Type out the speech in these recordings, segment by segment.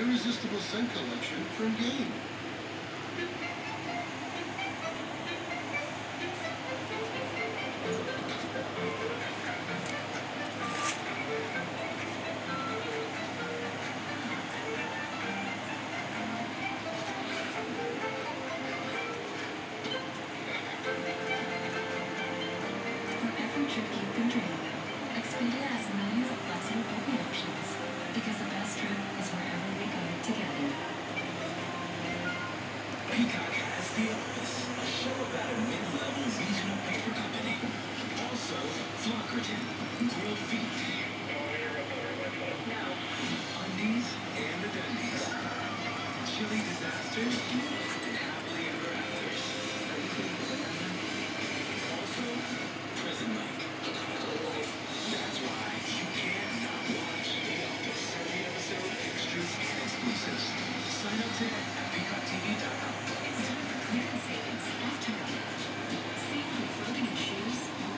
irresistible scent collection from Gain. Trip you've been dreaming of, Expedia has millions of flexible booking options, because the best trip is wherever we go together. Peacock has The Office, a show about a mid-level regional paper company. Also, Flockerton, grilled feet, undies and addendums, chili disasters, and happily ever afters. Also, Prison Mike. That's why you can't not watch The Office. Every episode, extras, and exclusives. Sign up today at peacocktv.com. It's time for clearance savings off Target. Save on clothing and shoes,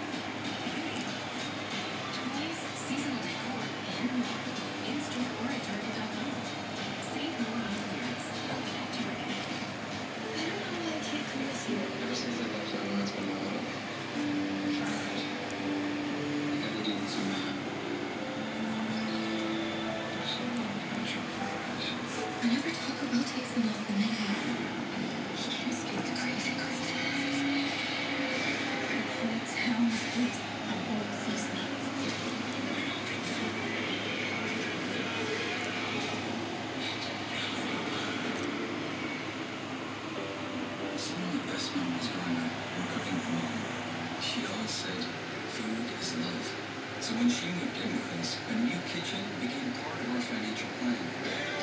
toys, seasonal decor, and more. In-store or at Target.com. Save more on clearance at Target. I don't know why I can't come this year. Ever since I left home, it's been my life. Whenever Taco Bell takes them off the menu, cheese gets crazy. The town is built on old seasoning. Some of the best memories growing up were cooking for Mom. She always said, food is love. So when she moved in with us, a new kitchen became part of our financial plan.